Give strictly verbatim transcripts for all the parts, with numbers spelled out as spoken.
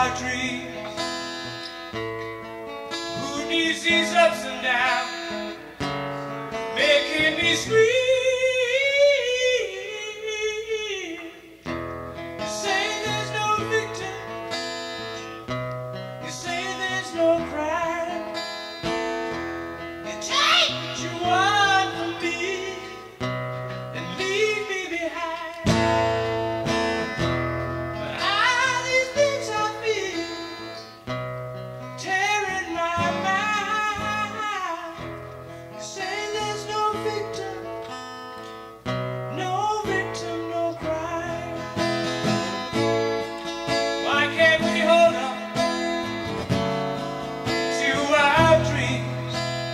our dreams. Who needs these ups and downs, making me scream? You say there's no victim, you say there's no crime. You take what you want from me and leave me behind. But all these things I feel tearing my mind. You say there's no victim, no victim, no crime. Why can't we hold on to our dreams?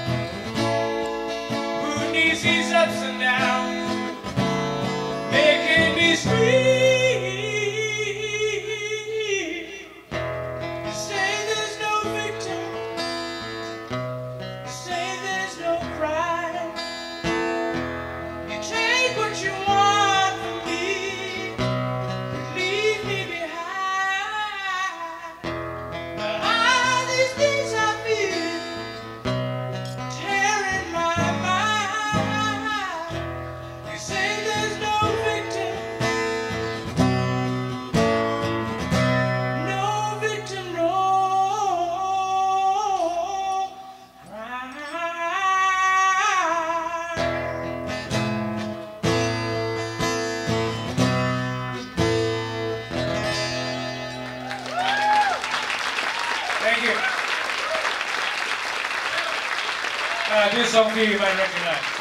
Who needs these ups and downs, making me scream? You say there's no victim, you say there's no crime. You take what you want from me, leave me behind. But all these things I feel tearing my mind. You say there's no victim, no victim, no crime. Thank you. Uh, this song you might recognize.